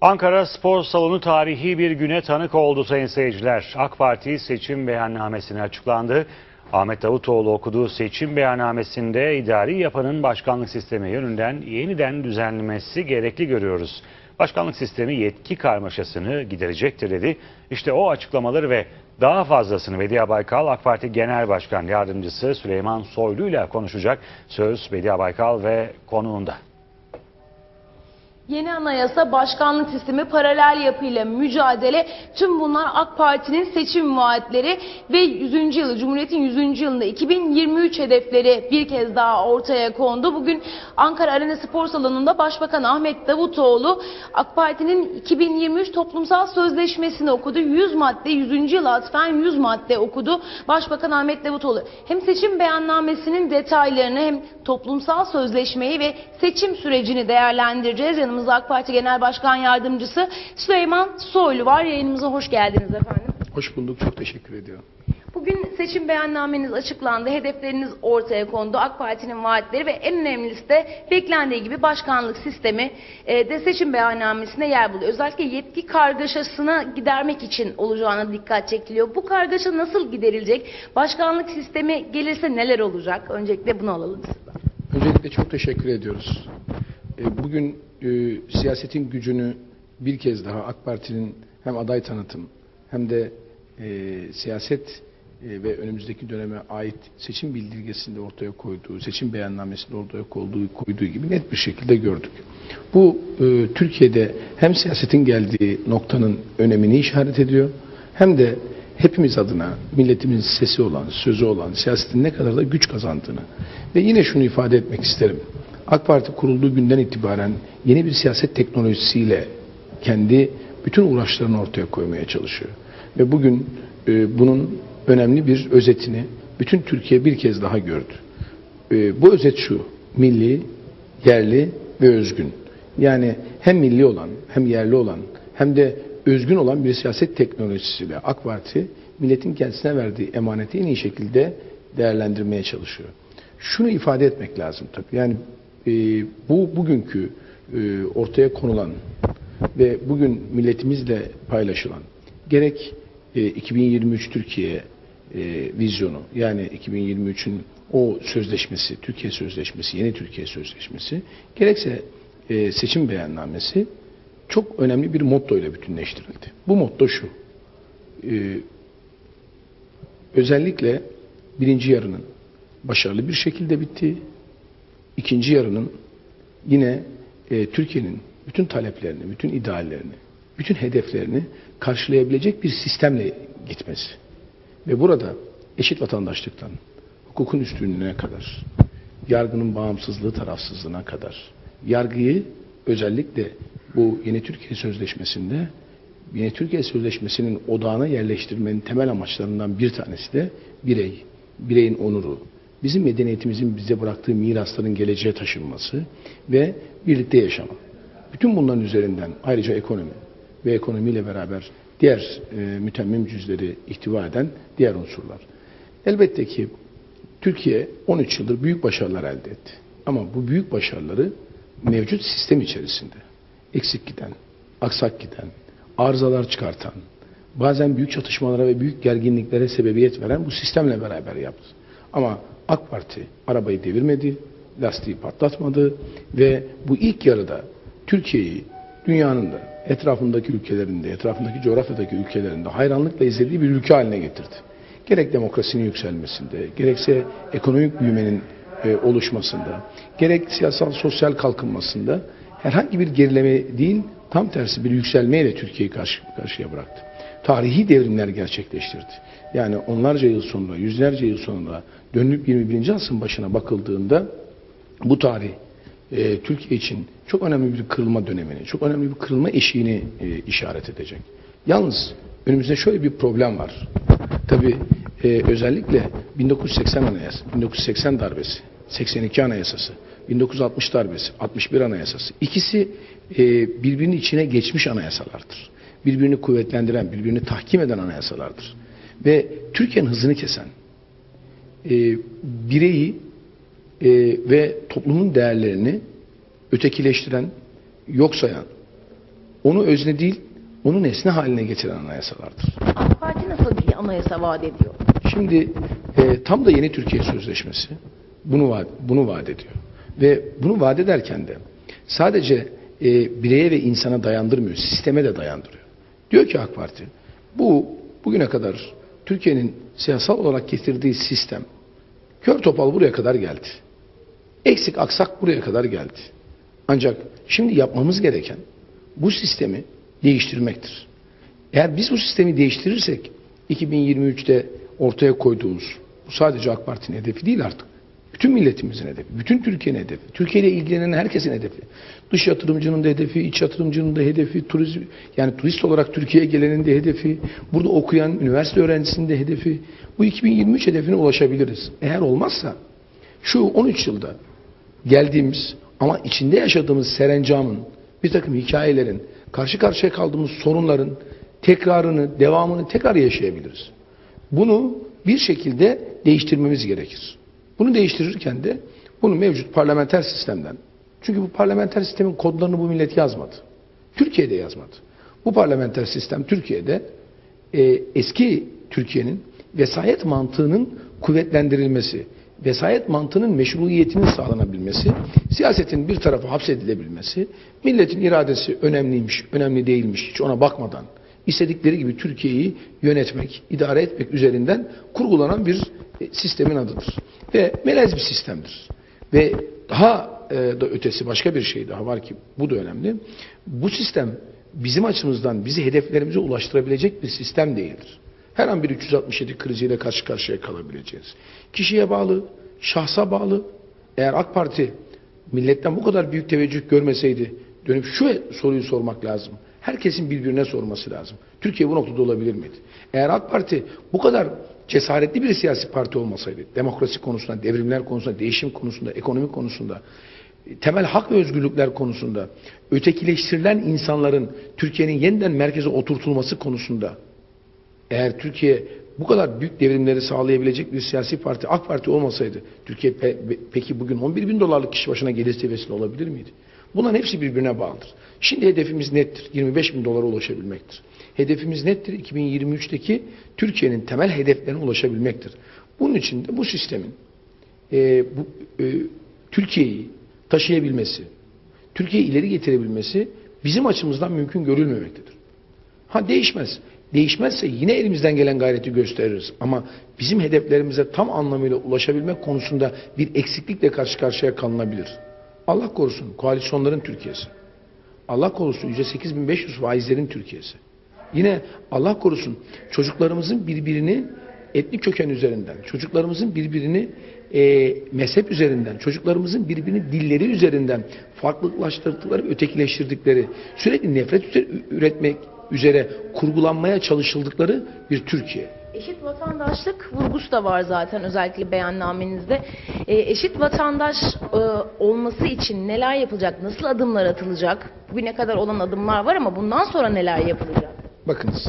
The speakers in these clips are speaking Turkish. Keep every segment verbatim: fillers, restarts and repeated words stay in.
Ankara Spor Salonu tarihi bir güne tanık oldu sayın seyirciler. AK Parti seçim beyannamesini açıklandı. Ahmet Davutoğlu okuduğu seçim beyannamesinde idari yapının başkanlık sistemi yönünden yeniden düzenlenmesi gerekli görüyoruz. Başkanlık sistemi yetki karmaşasını giderecektir dedi. İşte o açıklamaları ve daha fazlasını Bediye Baykal, AK Parti Genel Başkan Yardımcısı Süleyman Soylu ile konuşacak. Söz Bediye Baykal ve konuğunda. Yeni anayasa, başkanlık sistemi, paralel yapıyla mücadele, tüm bunlar AK Parti'nin seçim vaatleri ve yüzüncü yılı, Cumhuriyet'in yüzüncü yılında iki bin yirmi üç hedefleri bir kez daha ortaya kondu. Bugün Ankara Arena Spor Salonu'nda Başbakan Ahmet Davutoğlu AK Parti'nin iki bin yirmi üç toplumsal sözleşmesini okudu. yüz madde, yüzüncü yıla atfen yüz madde okudu Başbakan Ahmet Davutoğlu. Hem seçim beyannamesinin detaylarını hem toplumsal sözleşmeyi ve seçim sürecini değerlendireceğiz. Yanımızda AK Parti Genel Başkan Yardımcısı Süleyman Soylu var. Yayınımıza hoş geldiniz efendim. Hoş bulduk. Çok teşekkür ediyorum. Bugün seçim beyannameniz açıklandı. Hedefleriniz ortaya kondu. AK Parti'nin vaatleri ve en önemlisi de beklendiği gibi başkanlık sistemi de seçim beyannamesine yer buluyor. Özellikle yetki kargaşasını gidermek için olacağına dikkat çekiliyor. Bu kargaşa nasıl giderilecek? Başkanlık sistemi gelirse neler olacak? Öncelikle bunu alalım sizden. Öncelikle çok teşekkür ediyoruz. Bugün e, siyasetin gücünü bir kez daha AK Parti'nin hem aday tanıtım hem de e, siyaset e, ve önümüzdeki döneme ait seçim bildirgesinde ortaya koyduğu, seçim beyannamesinde ortaya koyduğu, koyduğu gibi net bir şekilde gördük. Bu e, Türkiye'de hem siyasetin geldiği noktanın önemini işaret ediyor hem de hepimiz adına milletimizin sesi olan, sözü olan siyasetin ne kadar da güç kazandığını ve yine şunu ifade etmek isterim. AK Parti kurulduğu günden itibaren yeni bir siyaset teknolojisiyle kendi bütün uğraşlarını ortaya koymaya çalışıyor. Ve bugün e, bunun önemli bir özetini bütün Türkiye bir kez daha gördü. E, bu özet şu: milli, yerli ve özgün. Yani hem milli olan, hem yerli olan, hem de özgün olan bir siyaset teknolojisiyle AK Parti milletin kendisine verdiği emaneti en iyi şekilde değerlendirmeye çalışıyor. Şunu ifade etmek lazım tabii. Yani e, bu bugünkü e, ortaya konulan ve bugün milletimizle paylaşılan gerek e, iki bin yirmi üç Türkiye e, vizyonu, yani iki bin yirmi üçün o sözleşmesi, Türkiye Sözleşmesi, yeni Türkiye Sözleşmesi, gerekse e, seçim beyannamesi çok önemli bir motto ile bütünleştirildi. Bu motto şu: e, özellikle birinci yarının başarılı bir şekilde bitti. İkinci yarının yine e, Türkiye'nin bütün taleplerini, bütün ideallerini, bütün hedeflerini karşılayabilecek bir sistemle gitmesi. Ve burada eşit vatandaşlıktan, hukukun üstünlüğüne kadar, yargının bağımsızlığı, tarafsızlığına kadar, yargıyı özellikle bu yeni Türkiye Sözleşmesi'nde, yeni Türkiye Sözleşmesi'nin odağına yerleştirmenin temel amaçlarından bir tanesi de birey, bireyin onuru, bizim medeniyetimizin bize bıraktığı mirasların geleceğe taşınması ve birlikte yaşama. Bütün bunların üzerinden ayrıca ekonomi ve ekonomiyle beraber diğer e, mütemmim cüzleri ihtiva eden diğer unsurlar. Elbette ki Türkiye on üç yıldır büyük başarılar elde etti. Ama bu büyük başarıları mevcut sistem içerisinde eksik giden, aksak giden, arızalar çıkartan, bazen büyük çatışmalara ve büyük gerginliklere sebebiyet veren bu sistemle beraber yaptı. Ama AK Parti arabayı devirmedi, lastiği patlatmadı ve bu ilk yarıda Türkiye'yi dünyanın da etrafındaki ülkelerinde, etrafındaki coğrafyadaki ülkelerinde hayranlıkla izlediği bir ülke haline getirdi. Gerek demokrasinin yükselmesinde, gerekse ekonomik büyümenin e, oluşmasında, gerek siyasal sosyal kalkınmasında herhangi bir gerileme değil, tam tersi bir yükselmeyle Türkiye'yi karşı karşıya bıraktı. Tarihi devrimler gerçekleştirdi. Yani onlarca yıl sonra, yüzlerce yıl sonra dönüp yirmi birinci asrın başına bakıldığında bu tarih e, Türkiye için çok önemli bir kırılma dönemini, çok önemli bir kırılma eşiğini e, işaret edecek. Yalnız önümüzde şöyle bir problem var. Tabii e, özellikle bin dokuz yüz seksen Anayasası, bin dokuz yüz seksen darbesi, seksen iki Anayasası, bin dokuz yüz altmış darbesi, altmış bir Anayasası. İkisi e, birbirinin içine geçmiş anayasalardır. Birbirini kuvvetlendiren, birbirini tahkim eden anayasalardır. Ve Türkiye'nin hızını kesen, e, bireyi e, ve toplumun değerlerini ötekileştiren, yok sayan, onu özne değil, onu nesne haline getiren anayasalardır. AK Parti nasıl bir anayasa vaat ediyor? Şimdi e, tam da yeni Türkiye Sözleşmesi bunu vaat, bunu vaat ediyor. Ve bunu vaat ederken de sadece e, bireye ve insana dayandırmıyor, sisteme de dayandırıyor. Diyor ki AK Parti, bu bugüne kadar Türkiye'nin siyasal olarak getirdiği sistem kör topal buraya kadar geldi. Eksik aksak buraya kadar geldi. Ancak şimdi yapmamız gereken bu sistemi değiştirmektir. Eğer biz bu sistemi değiştirirsek iki bin yirmi üçte ortaya koyduğumuz, bu sadece AK Parti'nin hedefi değil artık. Bütün milletimizin hedefi, bütün Türkiye'nin hedefi, Türkiye ile ilgilenen herkesin hedefi. Dış yatırımcının da hedefi, iç yatırımcının da hedefi, turizm, yani turist olarak Türkiye'ye gelenin de hedefi, burada okuyan üniversite öğrencisinin de hedefi. Bu iki bin yirmi üç hedefine ulaşabiliriz. Eğer olmazsa şu on üç yılda geldiğimiz ama içinde yaşadığımız serencamın, bir takım hikayelerin, karşı karşıya kaldığımız sorunların tekrarını, devamını tekrar yaşayabiliriz. Bunu bir şekilde değiştirmemiz gerekir. Bunu değiştirirken de bunu mevcut parlamenter sistemden, çünkü bu parlamenter sistemin kodlarını bu millet yazmadı. Türkiye'de yazmadı. Bu parlamenter sistem Türkiye'de e, eski Türkiye'nin vesayet mantığının kuvvetlendirilmesi, vesayet mantığının meşruiyetinin sağlanabilmesi, siyasetin bir tarafa hapsedilebilmesi, milletin iradesi önemliymiş, önemli değilmiş hiç ona bakmadan istedikleri gibi Türkiye'yi yönetmek, idare etmek üzerinden kurgulanan bir sistemin adıdır. Ve melez bir sistemdir. Ve daha e, da ötesi başka bir şey daha var ki bu da önemli. Bu sistem bizim açımızdan bizi hedeflerimize ulaştırabilecek bir sistem değildir. Her an bir üç yüz altmış yedi kriziyle karşı karşıya kalabileceğiz. Kişiye bağlı, şahsa bağlı. Eğer AK Parti milletten bu kadar büyük teveccüh görmeseydi, dönüp şu soruyu sormak lazım. Herkesin birbirine sorması lazım. Türkiye bu noktada olabilir miydi? Eğer AK Parti bu kadar cesaretli bir siyasi parti olmasaydı, demokrasi konusunda, devrimler konusunda, değişim konusunda, ekonomi konusunda, temel hak ve özgürlükler konusunda, ötekileştirilen insanların Türkiye'nin yeniden merkeze oturtulması konusunda, eğer Türkiye bu kadar büyük devrimleri sağlayabilecek bir siyasi parti, AK Parti olmasaydı, Türkiye pe peki bugün on bir bin dolarlık kişi başına gelir seviyesinde olabilir miydi? Bunların hepsi birbirine bağlıdır. Şimdi hedefimiz nettir. yirmi beş bin dolara ulaşabilmektir. Hedefimiz nettir. iki bin yirmi üçteki Türkiye'nin temel hedeflerine ulaşabilmektir. Bunun için de bu sistemin e, bu e, Türkiye'yi taşıyabilmesi, Türkiye'yi ileri getirebilmesi bizim açımızdan mümkün görülmemektedir. Ha değişmez. Değişmezse yine elimizden gelen gayreti gösteririz. Ama bizim hedeflerimize tam anlamıyla ulaşabilmek konusunda bir eksiklikle karşı karşıya kalınabilir. Allah korusun koalisyonların Türkiye'si. Allah korusun yüzde sekiz bin beş yüz faizlerin Türkiye'si. Yine Allah korusun çocuklarımızın birbirini etnik köken üzerinden, çocuklarımızın birbirini e, mezhep üzerinden, çocuklarımızın birbirini dilleri üzerinden farklılaştırdıkları, ötekileştirdikleri, sürekli nefret üretmek üzere kurgulanmaya çalışıldıkları bir Türkiye. Eşit vatandaşlık vurgusu da var zaten özellikle beyannamenizde. E, eşit vatandaş e, olması için neler yapılacak, nasıl adımlar atılacak? Bugüne kadar olan adımlar var ama bundan sonra neler yapılacak? Bakınız,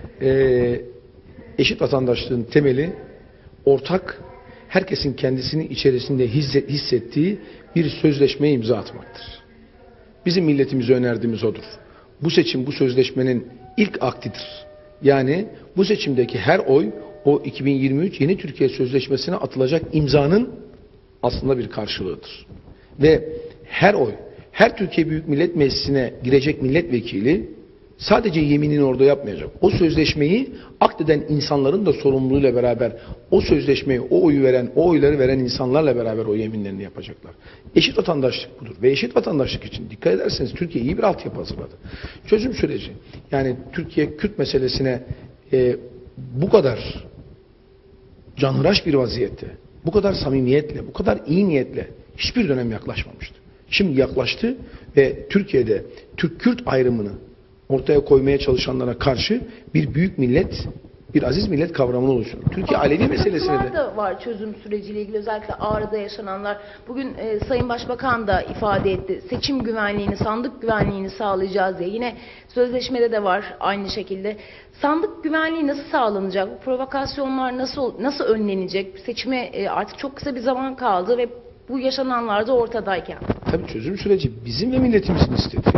e, eşit vatandaşlığın temeli ortak, herkesin kendisini içerisinde hissettiği bir sözleşmeye imza atmaktır. Bizim milletimize önerdiğimiz odur. Bu seçim bu sözleşmenin ilk aktidir. Yani bu seçimdeki her oy o iki bin yirmi üç yeni Türkiye Sözleşmesi'ne atılacak imzanın aslında bir karşılığıdır. Ve her oy, her Türkiye Büyük Millet Meclisi'ne girecek milletvekili sadece yeminini orada yapmayacak. O sözleşmeyi akdeden insanların da sorumluluğuyla beraber o sözleşmeyi, o oyu veren, o oyları veren insanlarla beraber o yeminlerini yapacaklar. Eşit vatandaşlık budur. Ve eşit vatandaşlık için dikkat ederseniz Türkiye iyi bir altyapı hazırladı. Çözüm süreci, yani Türkiye Kürt meselesine e, bu kadar canhıraş bir vaziyette, bu kadar samimiyetle, bu kadar iyi niyetle hiçbir dönem yaklaşmamıştı. Şimdi yaklaştı ve Türkiye'de Türk-Kürt ayrımını ortaya koymaya çalışanlara karşı bir büyük millet, bir aziz millet kavramını oluşturdu. Türkiye Alevi meselesine de... da var çözüm süreciyle ilgili, özellikle Ağrı'da yaşananlar. Bugün e, Sayın Başbakan da ifade etti. Seçim güvenliğini, sandık güvenliğini sağlayacağız diye. Yine sözleşmede de var aynı şekilde. Sandık güvenliği nasıl sağlanacak? Bu provokasyonlar nasıl nasıl önlenecek? Seçime e, artık çok kısa bir zaman kaldı ve bu yaşananlar da ortadayken. Tabii çözüm süreci bizim ve milletimizin istediği.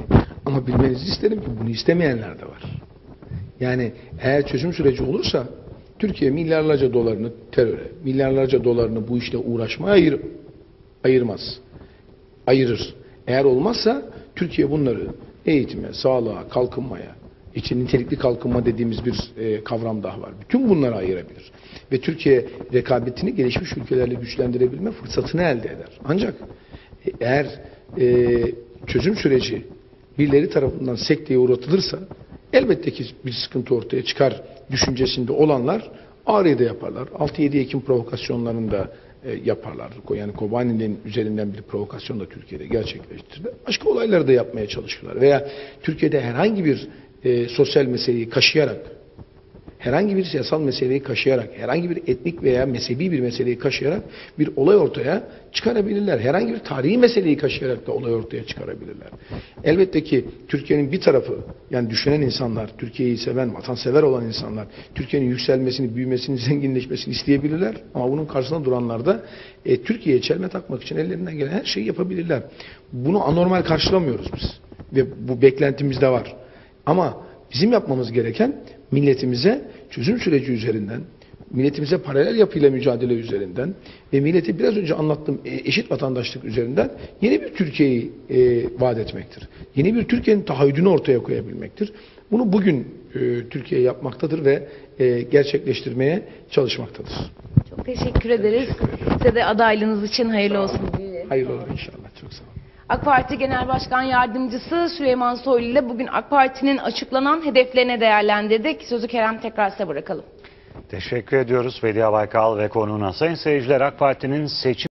Ama bilmenizi isterim ki bunu istemeyenler de var. Yani eğer çözüm süreci olursa Türkiye milyarlarca dolarını teröre, milyarlarca dolarını bu işle uğraşmaya ayır, ayırmaz. Ayırır. Eğer olmazsa Türkiye bunları eğitime, sağlığa, kalkınmaya, için nitelikli kalkınma dediğimiz bir e, kavram daha var. Bütün bunları ayırabilir. Ve Türkiye rekabetini gelişmiş ülkelerle güçlendirebilme fırsatını elde eder. Ancak e, eğer e, çözüm süreci birileri tarafından sekteye uğratılırsa elbette ki bir sıkıntı ortaya çıkar düşüncesinde olanlar ağrıya da yaparlar. altı yedi Ekim provokasyonlarında e, yaparlar. Yani Kobani'nin üzerinden bir provokasyon da Türkiye'de gerçekleştirdi. Başka olayları da yapmaya çalışıyorlar. Veya Türkiye'de herhangi bir e, sosyal meseleyi kaşıyarak, herhangi bir siyasal meseleyi kaşıyarak, herhangi bir etnik veya mezhebi bir meseleyi kaşıyarak bir olay ortaya çıkarabilirler. Herhangi bir tarihi meseleyi kaşıyarak da olay ortaya çıkarabilirler. Elbette ki Türkiye'nin bir tarafı, yani düşünen insanlar, Türkiye'yi seven, vatansever olan insanlar, Türkiye'nin yükselmesini, büyümesini, zenginleşmesini isteyebilirler. Ama bunun karşısında duranlar da e, Türkiye'ye çelme takmak için ellerinden gelen her şeyi yapabilirler. Bunu anormal karşılamıyoruz biz. Ve bu beklentimiz de var. Ama bizim yapmamız gereken milletimize çözüm süreci üzerinden, milletimize paralel yapıyla mücadele üzerinden ve millete biraz önce anlattığım eşit vatandaşlık üzerinden yeni bir Türkiye'yi e, vaat etmektir. Yeni bir Türkiye'nin taahhüdünü ortaya koyabilmektir. Bunu bugün e, Türkiye yapmaktadır ve e, gerçekleştirmeye çalışmaktadır. Çok teşekkür ederiz. Size de adaylığınız için hayırlı olsun. Hayırlı olur inşallah. Çok sağ olun. AK Parti Genel Başkan Yardımcısı Süleyman Soylu ile bugün AK Parti'nin açıklanan hedeflerine değerlendirdik. Sözü Kerem tekrar size bırakalım. Teşekkür ediyoruz Vedia Baykal ve konuğuna. Sayın seyirciler, AK Parti'nin seçim